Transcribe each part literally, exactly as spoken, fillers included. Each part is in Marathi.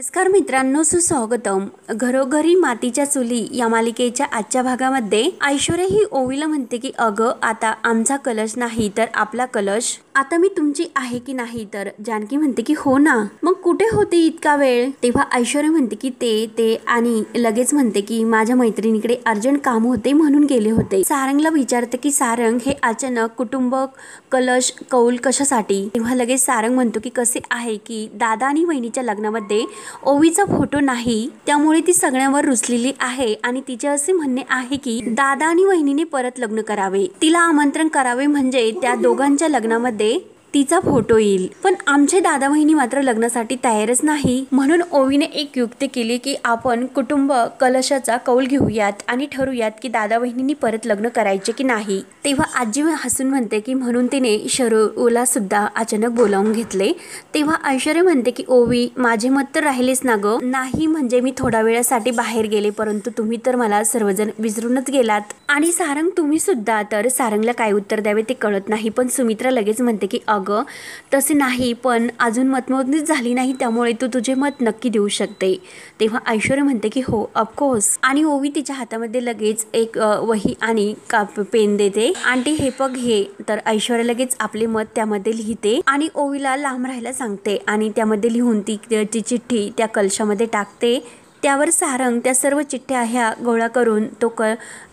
नमस्कार मित्रांनो, सुस्वागतम. घरोघरी मातीच्या चुली या मालिकेच्या आजच्या भागामध्ये ऐश्वर्या ही ओवीला म्हणते की अगं आता आमचा कलश नाही तर आपला कलश, आता मी तुमची आहे की नाही. तर जानकी म्हणते की हो ना, मग कुठे होती इतका वेळ. तेव्हा ऐश्वर्या म्हणते की ते ते आणि लगेच म्हणते की माझ्या मैत्रिणीकडे अर्जंट काम होते म्हणून गेले होते. सारंगला विचारते की सारंग हे अचानक कुटुंब कलश कौल कशासाठी. तेव्हा लगेच सारंग म्हणतो की कसे आहे की दादा आणि वहिनीच्या लग्नामध्ये ओवीचा फोटो नाही, त्यामुळे ती सगळ्यांवर रुसलेली आहे आणि तिचे असे म्हणणे आहे की दादा आणि वहिनीने परत लग्न करावे, तिला आमंत्रण करावे, म्हणजे त्या दोघांच्या लग्नामध्ये तिचा फोटो येईल. पण आमचे दादा वहिनी मात्र लग्नासाठी तयारच नाही. म्हणून ओवीने एक युक्ती केली की आपण कुटुंब कलशाचा कौल घेऊयात आणि ठरवूयात की दादा वहिनींनी परत लग्न करायचे की नाही. तेव्हा आजी हसून म्हणते की म्हणून तिने शरूला सुद्धा अचानक बोलावून घेतले. तेव्हा ऐश्वर्या म्हणते की ओवी माझे मत तर राहिलेच ना ग. नाही म्हणजे मी थोडा वेळासाठी बाहेर गेले, परंतु तुम्ही तर मला सर्वजण विसरूनच गेलात. आणि सारंग तुम्ही सुद्धा. तर सारंगला काय उत्तर द्यावे ते कळत नाही. पण सुमित्रा लगेच म्हणते की अगं तसे नाही, पण अजून मतमोजणीच झाली नाही, त्यामुळे तू तुझे मत नक्की देऊ शकते. तेव्हा ऐश्वर्या म्हणते की हो ऑफकोर्स. आणि ओवी तिच्या हातामध्ये लगेच एक वही आणि काप पेन देते. आंटी हे बघ हे. तर ऐश्वर्या लगेच आपले मत त्यामध्ये लिहिते आणि ओवीला लांब राहायला सांगते आणि त्यामध्ये लिहून ती ती चिठ्ठी त्या कलशामध्ये टाकते. त्यावर सारंग त्या सर्व चिठ्ठ्या ह्या गोळा करून तो क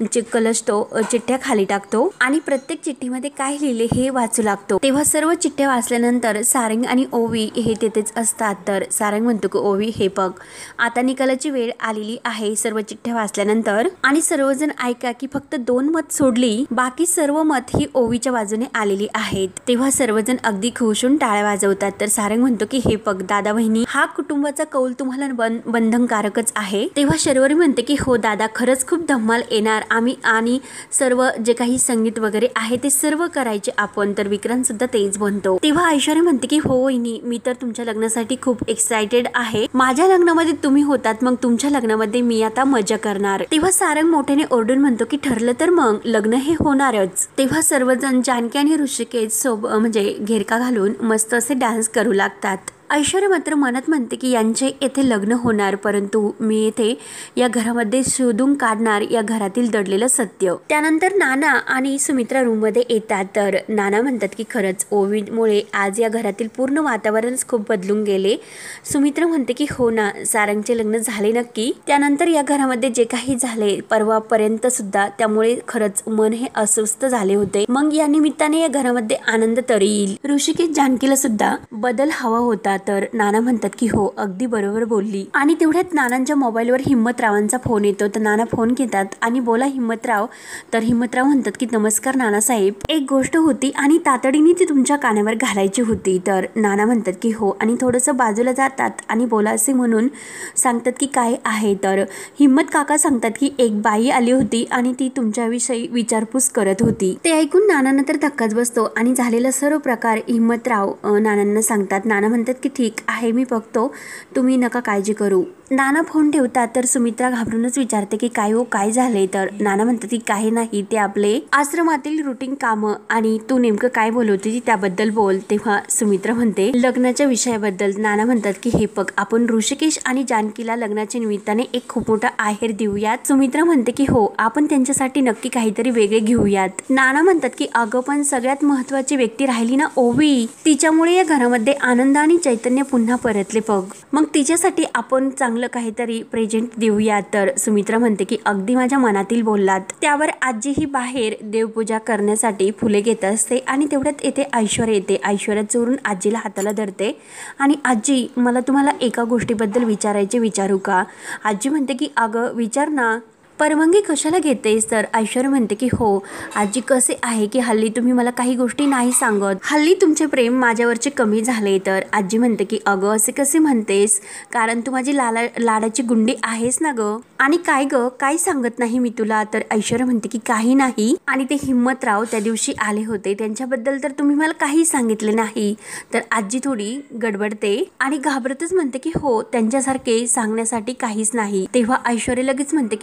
कलश तो चिठ्ठ्या खाली टाकतो आणि प्रत्येक चिठ्ठीमध्ये काय लिहिले हे वाचू लागतो. तेव्हा सर्व चिठ्ठ्या वाचल्यानंतर सारंग आणि ओवी हे तिथेच असतात. तर सारंग म्हणतो की ओवी हे बघ आता निकालाची वेळ आलेली आहे. सर्व चिठ्ठ्या वाचल्यानंतर आणि सर्वजण ऐका की फक्त दोन मत सोडली बाकी सर्व मत ही ओवीच्या बाजूने आलेली आहेत. तेव्हा सर्वजण अगदी खुश होऊन टाळ्या वाजवतात. तर सारंग म्हणतो की हे बघ दादा वहिनी, हा कुटुंबाचा कौल तुम्हाला बंधनकारक आहे. तेव्हा शर्वरी म्हणते की हो दादा खरंच खूप धम्माल येणार आम्ही, आणि सर्व जे काही संगीत वगैरे आहे ते सर्व करायचे आपण. तर विक्रांत सुद्धा तेच बनतो. तेव्हा ऐश्वर्या म्हणते की हो वहिनी मी तर तुमच्या लग्नासाठी खूप एक्साइटेड आहे. माझ्या लग्नामध्ये तुम्ही होतात, मग तुमच्या लग्नामध्ये मी आता मजा करणार. तेव्हा सारंग मोठ्याने ओरडून म्हणतो की ठरलं तर मग लग्न हे होणारच. तेव्हा सर्वजण जानकी आणि ऋषिकेश सोब म्हणजे घेरका घालून मस्त असे डान्स करू लागतात. ऐश्वर्या मात्र मनात म्हणते की यांचे येथे लग्न होणार, परंतु मी येथे या घरामध्ये शोधून काढणार या घरातील दडलेलं सत्य. त्यानंतर नाना आणि सुमित्रा रूम मध्ये येतात. तर नाना म्हणतात की खरंच ओवीमुळे आज या घरातील पूर्ण वातावरणच खूप बदलून गेले. सुमित्रा म्हणते की हो ना, सारंगचे लग्न झाले नक्की. त्यानंतर या घरामध्ये जे काही झाले परवापर्यंत सुद्धा, त्यामुळे खरंच मन हे अस्वस्थ झाले होते. मग या निमित्ताने या घरामध्ये आनंद तरी येईल. ऋषिकेश जानकीला सुद्धा बदल हवा होता. तर नाना म्हणतात की हो अगदी बरोबर बोलली. आणि तेवढ्यात नानांच्या मोबाईलवर हिम्मतरावांचा फोन येतो. तर नाना फोन घेतात आणि बोला हिम्मतराव. तर हिम्मतराव म्हणतात की नमस्कार नानासाहेब, एक गोष्ट होती आणि तातडीने ती तुमच्या कानावर घालायची होती. तर नाना म्हणतात की हो आणि थोडंसं बाजूला जातात आणि बोला असे म्हणून सांगतात की काय आहे. तर हिम्मत काका सांगतात की एक बाई आली होती आणि ती तुमच्याविषयी विचारपूस करत होती. ते ऐकून नानांना तर धक्काच बसतो आणि झालेला सर्व प्रकार हिम्मतराव नानांना सांगतात. नाना म्हणतात की ठीक आहे मी बघतो, तुम्ही नका काळजी करू. नाना फोन ठेवतात. तर सुमित्रा घाबरूनच विचारते की काय हो काय झाले. तर नाना म्हणतात की काही नाही, ते आपले आश्रमातील रुटीन कामं आणि तू नेमकं काय बोलवते त्याबद्दल बोल. तेव्हा सुमित्रा म्हणते लग्नाच्या विषयाबद्दल. नाना म्हणतात की हे बघ आपण ऋषिकेश आणि जानकीला लग्नाच्या निमित्ताने एक खूप मोठा आहेर देऊयात. सुमित्रा म्हणते की हो आपण त्यांच्यासाठी नक्की काहीतरी वेगळे घेऊयात. नाना म्हणतात की अगं पण सगळ्यात महत्वाची व्यक्ती राहिली ना ओवी, तिच्यामुळे या घरामध्ये आनंद आणि चैतन्य पुन्हा परतले बघ, मग तिच्यासाठी आपण चांगलं काहीतरी प्रेझेंट देऊया. तर सुमित्रा म्हणते की अगदी माझ्या मनातील बोललात. त्यावर आजी ही बाहेर देवपूजा करण्यासाठी फुले घेत असते आणि तेवढ्यात येथे ऐश्वर्या येते. ऐश्वर्या चोरून आजीला हाताला धरते आणि आजी मला तुम्हाला एका गोष्टीबद्दल विचारायचे, विचारू का. आजी म्हणते की अगं विचार ना, परवानगी कशाला घेतेस. तर ऐश्वर्या म्हणते की हो आजी कसे आहे की हल्ली तुम्ही मला काही गोष्टी नाही सांगत, हल्ली तुमचे प्रेम माझ्यावरचे कमी झाले. तर आजी म्हणते की अगं असे कसे म्हणतेस, कारण तू माझी लाला लाडाची गुंडी आहेस ना ग. आणि काय ग काय सांगत नाही मी तुला. तर ऐश्वर्या म्हणते की काही नाही, आणि ते हिम्मतराव त्या दिवशी आले होते त्यांच्याबद्दल तर तुम्ही मला काही सांगितले नाही. तर आजी थोडी गडबडते आणि घाबरतच म्हणते की हो त्यांच्यासारखे सांगण्यासाठी काहीच नाही. तेव्हा ऐश्वर्या लगेच म्हणते की मग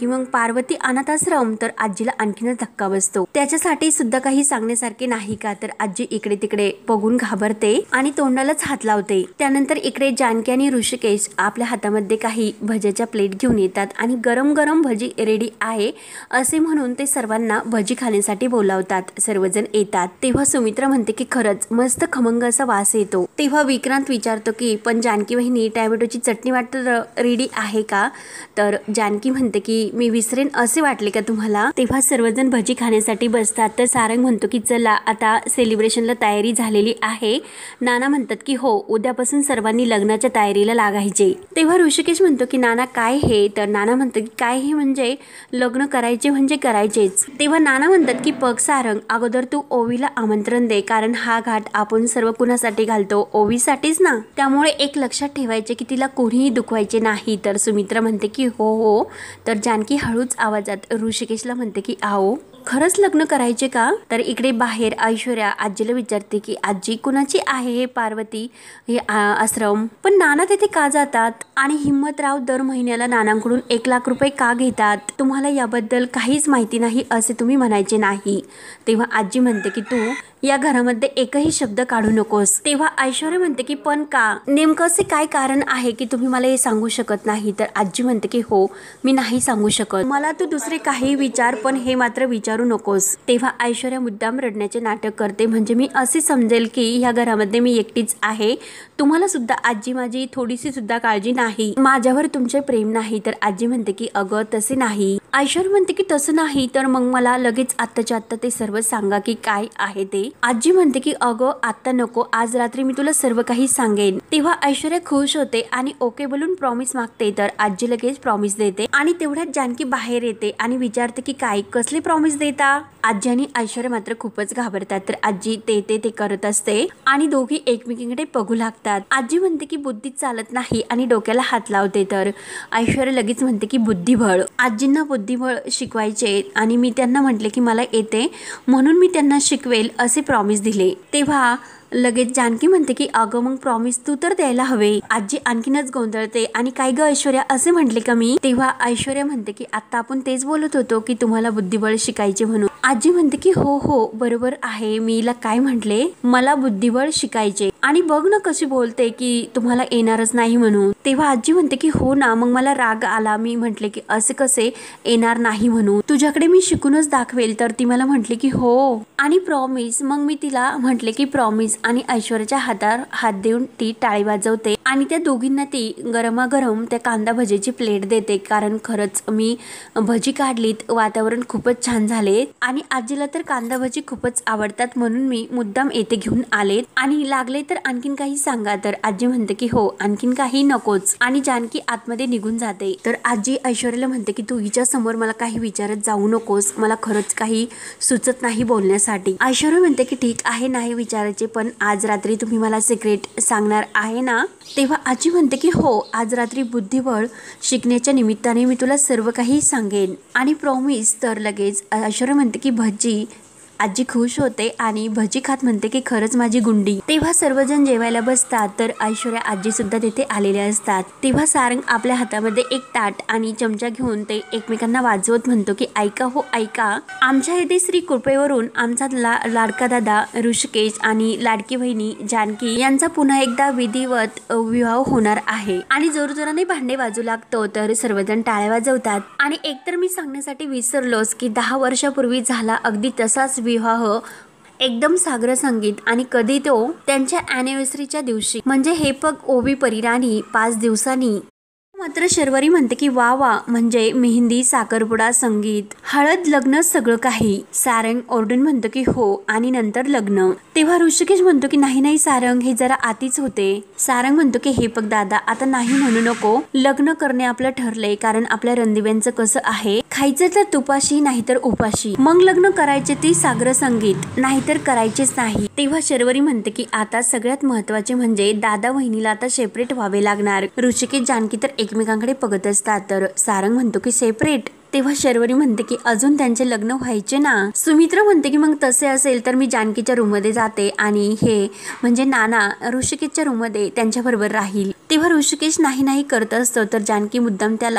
पार्वती अनाथाश्रम तर आजीला आणखीनच धक्का बसतो. त्याच्यासाठी सुद्धा काही सांगण्यासारखे नाही का, तर आजी इकडे तिकडे बघून घाबरते आणि तोंडालाच हात लावते. त्यानंतर इकडे जानकी आणि ऋषिकेश आपल्या हातामध्ये काही भज्याच्या प्लेट घेऊन येतात आणि गरम गरम भजी रेडी आहे असे म्हणून ते सर्वांना भजी खाण्यासाठी बोलावतात. सर्वजण येतात तेव्हा सुमित्रा म्हणते की खरंच मस्त खमंग असा वास येतो. तेव्हा विक्रांत विचारतो की पण जानकी वहिनी टॅमॅटोची चटणी वाटतं रेडी आहे का, तर जानकी म्हणते की मी विसरेन असे वाटले का तुम्हाला. तेव्हा सर्वजण भजी खाण्यासाठी बसतात. तर सारंग म्हणतो की चला आता सेलिब्रेशनला तयारी झालेली आहे. नाना म्हणतात की हो उद्यापासून सर्वांनी लग्नाच्या तयारीला लागायचे. तेव्हा ऋषिकेश म्हणतो की नाना काय हे, तर नाना म्हणतात की काय हे म्हणजे लग्न करायचे म्हणजे करायचेच. तेव्हा नाना म्हणतात की पग सारंग अगोदर तू ओवीला आमंत्रण दे, कारण हा घाट आपण सर्व कुणासाठी घालतो, ओवीसाठीच ना. त्यामुळे एक लक्षात ठेवायचे की तिला कोणीही दुखवायचे नाही. तर सुमित्रा म्हणते की हो हो. तर जानकी हळूच आवाजात ऋषिकेशला म्हणते की आओ खरंच लग्न करायचे का. तर इकडे बाहेर ऐश्वर्या आजीला विचारते की आजी कुणाची आहे हे पार्वती हे आश्रम, पण नाना तिथे का जातात आणि हिम्मतराव दर महिन्याला नानांकडून एक लाख रुपये का घेतात, तुम्हाला याबद्दल काहीच माहिती नाही असे तुम्ही म्हणायचे नाही. तेव्हा आजी म्हणते की तू या घरामध्ये एकही शब्द काढू नकोस. तेव्हा ऐश्वर्या म्हणते की पण का, नेमकं असे काय कारण आहे की तुम्ही मला हे सांगू शकत नाही. तर आजी म्हणते की हो मी नाही सांगू शकत, मला तू दुसरे काही विचार पण हे मात्र विचारू नकोस. तेव्हा ऐश्वर्या मुद्दाम रडण्याचे नाटक करते, म्हणजे मी असे समजेल की ह्या घरामध्ये मी एकटीच आहे, तुम्हाला सुद्धा आजी माझी थोडीशी सुद्धा काळजी नाही, माझ्यावर तुमचे प्रेम नाही. तर आजी म्हणते की अगं तसे नाही. ऐश्वर्या म्हणते की तसं नाही तर मग मला लगेच आत्ताच्या आत्ता ते सर्व सांगा की काय आहे ते. आजी म्हणते की अगं आत्ता नको, आज रात्री मी तुला सर्व काही सांगेन. तेव्हा ऐश्वर्या खुश होते आणि ओके बोलून प्रॉमिस मागते. तर आजी लगेच प्रॉमिस देते आणि तेवढ्यात जानकी बाहेर येते आणि विचारते की काय कसले प्रॉमिस देता. आजी आणि ऐश्वर्या मात्र खूपच घाबरतात. तर आजी ते ते ते करत असते आणि दोघी एकमेकींकडे बघू लागतात. आजी म्हणते की बुद्धीच चालत नाही आणि डोक्याला हात लावते. तर ऐश्वर्या लगेच म्हणते की बुद्धिबळ, आजींना बुद्धिबळ शिकवायचे आणि मी त्यांना म्हटले की मला येते म्हणून मी त्यांना शिकवेल असे प्रॉमिस दिले. तेव्हा लगेच जानकी म्हणते की अगं मग प्रॉमिस तू तर द्यायला हवे. आजी आणखीनच गोंधळते आणि काय ग ऐश्वर्या असे म्हटले का मी. तेव्हा ऐश्वर्या म्हणते की आता आपण तेच बोलत होतो की तुम्हाला बुद्धिबळ शिकायचे म्हणून. आजी म्हणते की हो हो बरोबर आहे, मी हिला काय म्हटले, मला बुद्धिबळ शिकायचे आणि बघ ना कशी बोलते की तुम्हाला येणारच नाही म्हणून. तेव्हा आजी म्हणते की हो ना, मग मला राग आला, मी म्हटले की असे कसे येणार नाही म्हणून, तुझ्याकडे मी शिकूनच दाखवेल. तर ती मला म्हटली की हो आणि प्रॉमिस. मग मी तिला म्हटले की प्रॉमिस आणि ऐश्वर्याच्या हातावर हात देऊन ती टाळी वाजवते आणि त्या दोघींना ती गरमागरम त्या कांदा भजीची प्लेट देते, कारण खरंच मी भजी काढलीत, वातावरण खूपच छान झाले आणि आजीला तर कांदा भजी खूपच आवडतात म्हणून मी मुद्दाम येथे घेऊन आले आणि लागले तर आणखीन काही सांगा. तर आजी म्हणते की हो आणखीन काही नकोच आणि जानकी आतमध्ये निघून जाते. तर आजी ऐश्वर्याला म्हणते की तू हिच्या समोर मला काही विचारत जाऊ नकोस, मला खरंच काही सुचत नाही बोलण्यासाठी. ऐश्वर्या म्हणते की ठीक आहे नाही विचारायचे, पण आज रात्री तुम्ही मला सिक्रेट सांगणार आहे ना. तेव्हा आजी म्हणते की हो आज रात्री बुद्धिबळ शिकण्याच्या निमित्ताने मी तुला सर्व काही सांगेन आणि प्रॉमिस. तर लगेच ऐश्वर्या म्हणते की भजी. आजी खुश होते आणि भजी खात म्हणते की खरंच माझी गुंडी. तेव्हा सर्वजण जेवायला बसतात. तर ऐश्वर्या आजी सुद्धा तिथे आलेल्या असतात. तेव्हा सारंग आपल्या हातामध्ये एक ताट आणि चमचा घेऊन ते एकमेकांना वाजवत म्हणतो की ऐका हो ऐका, आमच्या येथे श्री कृपेवरून आमचा ला लाडका दादा ऋषिकेश आणि लाडकी बहिणी जानकी यांचा पुन्हा एकदा विधिवत विवाह होणार आहे आणि जोरजोराने भांडे वाजू लागतो. तर सर्वजण टाळ्या वाजवतात आणि एकतर मी सांगण्यासाठी विसरलोच की दहा वर्षापूर्वी झाला अगदी तसाच विवाह, एकदम सागर संगीत आणि कधी तो त्यांच्या अॅनिव्हर्सरीच्या दिवशी, म्हणजे हे पग ओवी परिराणी पाच दिवसांनी. मात्र शर्वरी म्हणते की वा वा, म्हणजे मेहंदी साखरपुडा संगीत हळद लग्न सगळं काही. सारंग ओरडून म्हणतो की हो आणि नंतर लग्न. तेव्हा ऋषिकेश म्हणतो की नाही नाही सारंग हे जरा आतीच होते. सारंग म्हणतो की हे पग दादा आता नाही म्हणू नको, लग्न करणे आपलं ठरलंय, कारण आपल्या रणदिव्यांचं कसं आहे, खायचं तर तुपाशी नाहीतर उपाशी, मग लग्न करायचे ती सागर संगीत नाहीतर करायचेच नाही. तेव्हा शर्वरी म्हणते की आता सगळ्यात महत्वाचे म्हणजे दादा वहिनीला आता सेपरेट व्हावे लागणार. ऋषिकेश जानकी तर एकमेकांकडे बघत असतात. तर सारंग म्हणतो की सेपरेट. तेव्हा शर्वरी म्हणते की अजून त्यांचे लग्न व्हायचे ना. सुमित्रा म्हणते की मग तसे असेल तर मी जानकीच्या रूम मध्ये जाते आणि हे म्हणजे नाना ऋषिकेशच्या रूम मध्ये त्यांच्या बरोबर राहील. तेव्हा ऋषिकेश नाही नाही करत असतो. तर जानकी मुद्दाम त्याला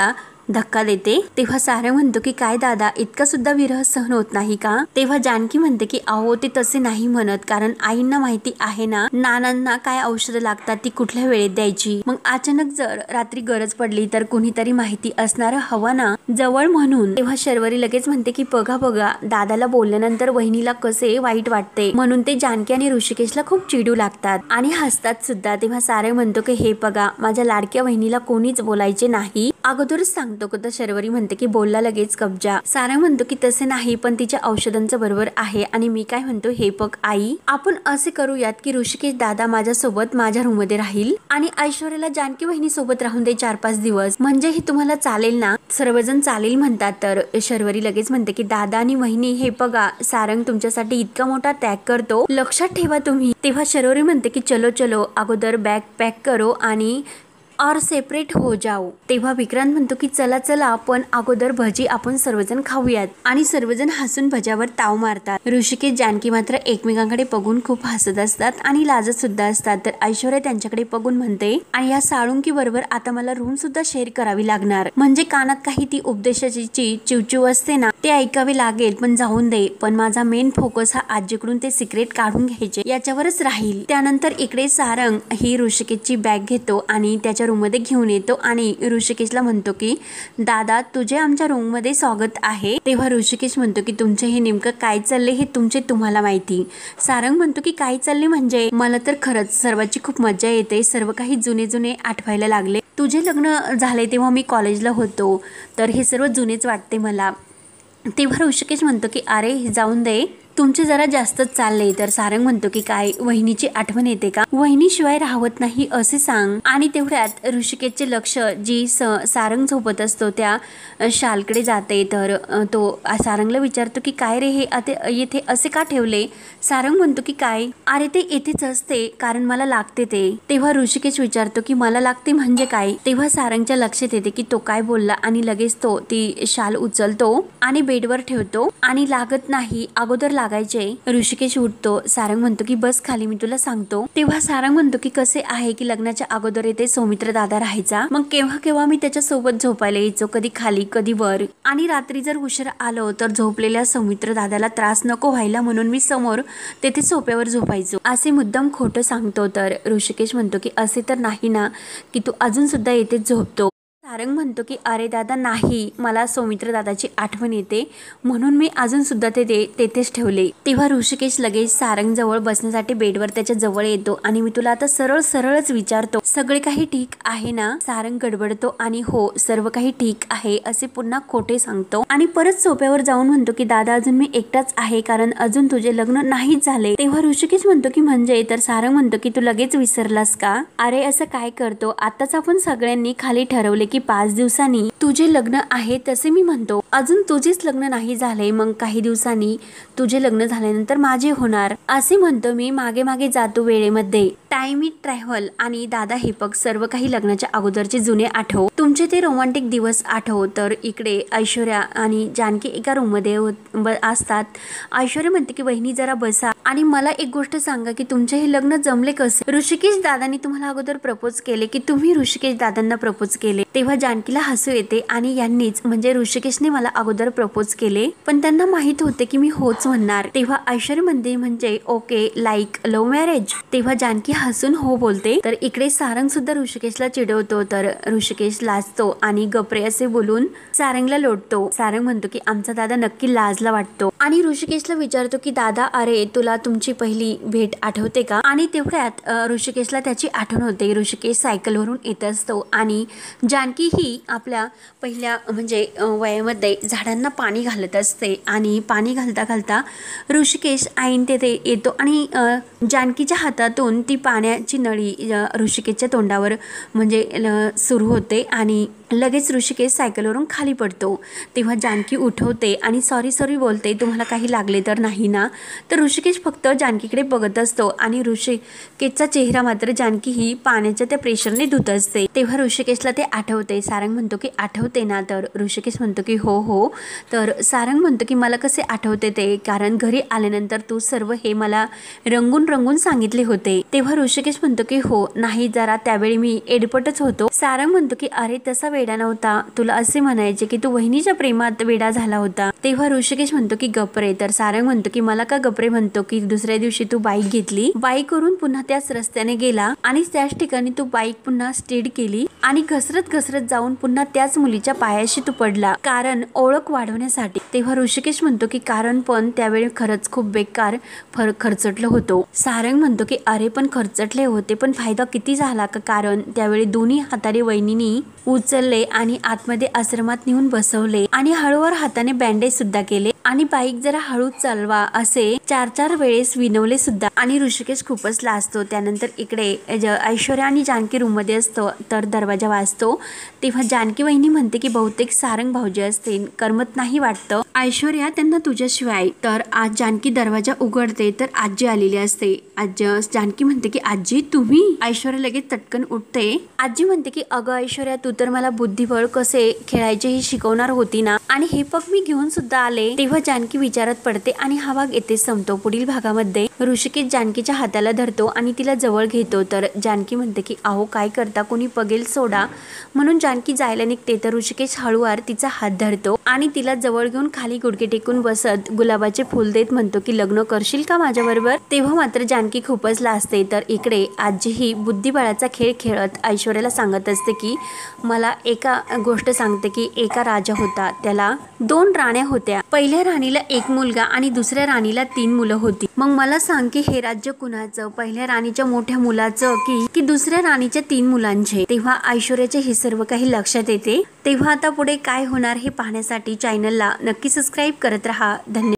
धक्का देते। तेव्हा सारंग म्हणतो की काय दादा, इतका सुद्धा विरह सहन होत नाही का? तेव्हा जानकी म्हणते की अहो ते तसे नाही म्हणत, कारण आईंना माहिती आहे ना नानांना काय औषध लागतात ती कुठल्या वेळेत द्यायची, मग अचानक जर रात्री गरज पडली तर कोणीतरी माहिती असणार हवा ना जवळ म्हणून। तेव्हा शर्वरी लगेच म्हणते की बघा बघा दादाला बोलल्यानंतर वहिनीला कसे वाईट वाटते, म्हणून ते जानकी आणि ऋषिकेशला खूप चिडू लागतात आणि हसतात सुद्धा। तेव्हा सारंग म्हणतो की हे बघा माझ्या लाडक्या वहिनीला कोणीच बोलायचे नाही, अगोदरच सांगतो का? तर शर्वरी म्हणते की बोलला लगेच कब्जा। सारंग म्हणतो की तसे नाही, पण तिच्या औषधांचं बरोबर आहे आणि मी काय म्हणतो हे बघ आई, आपण असे करूयात की ऋषिकेश दादा माझ्या सोबत माझ्या रूम मध्ये राहील आणि ऐश्वर्याला जानकी वहिनी सोबत राहून दे चार पाच दिवस, म्हणजे हे तुम्हाला चालेल ना? सर्वजण चालेल म्हणतात। तर शर्वरी लगेच म्हणते की दादा आणि वहिनी हे बघा सारंग तुमच्यासाठी इतका मोठा त्याग करतो, लक्षात ठेवा तुम्ही। तेव्हा शर्वरी म्हणते की चलो चलो अगोदर बॅग पॅक करो आणि और सेपरेट हो जाओ। तेव्हा विक्रांत म्हणतो की चला चला आपण अगोदर भजी आपण सर्वजण खाऊयात आणि सर्वजण हसून भज्यावर ताव मारतात। ऋषिकेश जानकी मात्र एकमेकांकडे बघून खूप हसत असतात आणि लाजत सुद्धा असतात। तर ऐश्वर्या त्यांच्याकडे बघून म्हणते आणि या साळुंकी बरोबर आता मला रूम सुद्धा शेअर करावी लागणार, म्हणजे कानात काही ती उपदेशाची चिवचिव असते ना ते ऐकावे लागेल, पण जाऊन दे, पण माझा मेन फोकस हा आजीकडून ते सिक्रेट काढून घ्यायचे याच्यावरच राहील। त्यानंतर इकडे सारंग ही ऋषिकेशची बॅग घेतो आणि त्याच्या रूम मध्ये घेऊन येतो आणि ऋषिकेशला म्हणतो की दादा तुझे आमच्या रूम मध्ये स्वागत आहे। तेव्हा ऋषिकेश म्हणतो की तुमचे हे नेमकं काय चालले हे तुमचे तुम्हाला माहिती। सारंग म्हणतो की काय चालले म्हणजे मला तर खरंच सर्वांची खूप मजा येते, सर्व काही जुने जुने आठवायला लागले, तुझे लग्न झाले तेव्हा मी कॉलेजला होतो तर हे सर्व जुनेच वाटते मला। तेव्हा ऋषिकेश म्हणतो की अरे जाऊन दे, तुमचे जरा जास्तच चालले। तर सारंग म्हणतो की काय वहिनीची आठवण येते का? वहिनीशिवाय राहत नाही असे सांग। आणि तेवढ्यात ऋषिकेशचे लक्ष जी सारंग झोपत असतो त्या शालकडे जाते। तर तो सारंगला विचारतो की काय रे हे येथे असे का ठेवले? सारंग म्हणतो की काय अरे ते येथेच असते कारण मला लागते ते। तेव्हा ऋषिकेश विचारतो की मला लागते म्हणजे काय? तेव्हा सारंगच्या लक्षात येते की तो काय बोलला आणि लगेच तो ती शाल उचलतो आणि बेडवर ठेवतो आणि लागत नाही, अगोदर लागायचे। ऋषिकेश उठतो, सारंग म्हणतो की बस खाली मी तुला सांगतो। तेव्हा सारंग म्हणतो की कसे आहे की लग्नाच्या अगोदर येथे सौमित्र दादा राहायचा, मग केव्हा केव्हा मी त्याच्या सोबत झोपायला यायचो, कधी खाली कधी वर, आणि रात्री जर उशिरा आलो तर झोपलेल्या सौमित्र दादाला त्रास नको व्हायला म्हणून मी समोर तेथे सोप्यावर झोपायचो, असे मुद्दाम खोटं सांगतो। तर ऋषिकेश म्हणतो की असे तर नाही ना की तू अजून सुद्धा येथेच झोपतो? सारंग म्हणतो की अरे दादा नाही, मला सौमित्र दादाची आठवण येते म्हणून मी अजून सुद्धा ते तेथेच ठेवले। तेव्हा ऋषिकेश लगेच सारंग जवळ बसण्यासाठी बेडवर त्याच्या जवळ येतो आणि मी तुला आता सरळ सरळच विचारतो सगळे काही ठीक आहे ना? सारंग गडबडतो आणि हो सर्व काही ठीक आहे असे पुन्हा खोटे सांगतो आणि परत सोप्यावर जाऊन म्हणतो की दादा अजून मी एकटाच आहे कारण अजून तुझे लग्न नाहीच झाले। तेव्हा ऋषिकेश म्हणतो की म्हणजे? तर सारंग म्हणतो की तू लगेच विसरलास का? अरे असं काय करतो, आताच आपण सगळ्यांनी खाली ठरवले की पाच दिवसांनी तुझे लग्न आहे, तसे मी म्हणतो अजून तुझेच लग्न नाही झाले, मग काही दिवसांनी तुझे लग्न झाल्यानंतर माझे होणार असे म्हणतो मी। मागे मागे जातो वेळेमध्ये, टाइम इट ट्रॅव्हल आणि दादा हे बघ सर्व काही लग्नाच्या अगोदरचे जुने आठव, तुमचे ते रोमॅन्टिक दिवस आठव। तर इकडे ऐश्वर्या आणि जानकी एका रूम मध्ये असतात। ऐश्वर्या म्हणते की वहिनी जरा बसा आणि मला एक गोष्ट सांगा की तुमचे हे लग्न जमले कसे? ऋषिकेश दादांनी तुम्हाला अगोदर प्रपोज केले की तुम्ही ऋषिकेश दादांना प्रपोज केले? तेव्हा जानकीला हसू येते आणि यांनीच म्हणजे ऋषिकेशने मला अगोदर प्रपोज केले पण त्यांना माहित होते की मी होच म्हणणार। तेव्हा ऐश्वर्या म्हणते म्हणजे ओके लाईक लव्ह मॅरेज? तेव्हा जानकी हसून हो बोलते। तर इकडे सारंग सुद्धा ऋषिकेशला चिडवतो तर ऋषिकेश लाजतो आणि गप्रे असे बोलून सारंगला लोटतो। सारंग म्हणतो की आमचा दादा नक्की लाजला वाटतो आणि ऋषिकेशला विचारतो की दादा अरे तुला तुमची पहिली भेट आठवते का? आणि तेवढ्यात ऋषिकेशला त्याची आठवण होते। ऋषिकेश सायकलवरून येत असतो आणि जानकी ही आपल्या पहिल्या म्हणजे वयामध्ये झाडांना पाणी घालत असते आणि पाणी घालता घालता ऋषिकेश आईन तेथे येतो आणि जानकीच्या हातातून ती पाण्याची नळी ऋषिकेशच्या तोंडावर म्हणजे सुरू होते आणि लगेच ऋषिकेश सायकलवरून खाली पडतो। तेव्हा जानकी उठवते आणि सॉरी सॉरी बोलते, तुम्हाला काही लागले तर नाही ना? तर ऋषिकेश फक्त जानकीकडे बघत असतो आणि ऋषिकेशचा चेहरा मात्र जानकी ही पाण्याच्या त्या प्रेशरने धुत असते। तेव्हा ऋषिकेशला ते आठवते। सारंग म्हणतो की आठवते ना? तर ऋषिकेश म्हणतो की हो हो। तर सारंग म्हणतो की मला कसे आठवते ते, कारण घरी आल्यानंतर तू सर्व हे मला रंगून रंगून सांगितले होते। तेव्हा ऋषिकेश म्हणतो की हो नाही जरा त्यावेळी मी एडपटच होतो। सारंग म्हणतो की अरे अरे तसा वेडा नव्हता, तुला असे म्हणायचे की तू वहिनीच्या प्रेमात वेडा झाला होता. तेव्हा ऋषिकेश म्हणतो की गपरे. तर सारंग म्हणतो की मला का गपरे म्हणतो की दुसऱ्या दिवशी तू बाईक घेतली, बाईक वरून पुन्हा त्याच रस्त्याने गेला आणि त्याच ठिकाणी तू बाईक पुन्हा स्टीड केली आणि घसरत घसरत जाऊन पुन्हा त्याच मुलीच्या पायाशी तू पडला, कारण ओळख वाढवण्यासाठी. तेव्हा ऋषिकेश म्हणतो की कारण पण त्यावेळी खरंच खूप बेकार खर्चटलं होतो. सारंग म्हणतो की अरे पण खर्चटले होते पण फायदा किती झाला का, कारण त्यावेळी दोन्ही हाताने वहिनीनी उचलले आणि आतमध्ये आश्रमात नेऊन बसवले आणि हळूवार हाताने बँडेज सुद्धा केले आणि बाईक जरा हळू चालवा असे चार चार वेळेस विनवले सुद्धा. आणि ऋषिकेश खूपच लाजतो. त्यानंतर इकडे ऐश्वर्या आणि जानकी रूम मध्ये असतो तर दरवाजा वाजतो. तेव्हा जानकी वहिनी म्हणते की बहुतेक सारंग भाऊजी असतील, करमत नाही वाटतं ऐश्वर्या त्यांना तुझ्याशिवाय. तर आज जानकी दरवाजा उघडते तर आजी आलेली असते. आज जानकी म्हणते की आजी तुम्ही. ऐश्वर्या लगेच तटकन उठते. आजी म्हणते की अगं ऐश्वर्या तू तर मला बुद्धिबळ कसे खेळायचे हे शिकवणार होती ना, आणि हे पग मी घेऊन सुद्धा आले. तेव्हा जानकी विचारात पडते आणि हा भाग येथे संपतो. पुढील भागामध्ये ऋषिकेश जानकीच्या हाताला धरतो आणि तिला जवळ घेतो. तर जानकी म्हणते की अहो काय करता, कोणी बघेल सोडा. म्हणून जानकी जायला निघते तर ऋषिकेश हळूवार तिचा हात धरतो आणि तिला जवळ घेऊन खाली गुडघे टेकून बसत गुलाबाचे फुल देत म्हणतो की लग्न करशील का माझ्या बरोबर. तेव्हा मात्र जानकी खूपच लाजते. तर इकडे आजी ही बुद्धिबळाचा खेळ खेळत ऐश्वर्याला सांगत असते की मला एका गोष्ट सांगते की एका राजा होता, त्याला दोन राण्या होत्या. पहिल्या राणीला एक मुलगा आणि दुसऱ्या राणीला तीन मुलं होती. मग मला सांग की हे राज्य कुणाचं, पहिल्या राणीच्या मोठ्या मुलाचं की की दुसऱ्या राणीच्या तीन मुलांचे. तेव्हा ऐश्वर्याचे हे सर्व काही लक्षात येते. तेव्हा आता पुढे काय होणार हे पाहण्यासाठी चॅनलला नक्की सबस्क्राईब करत राहा. धन्यवाद.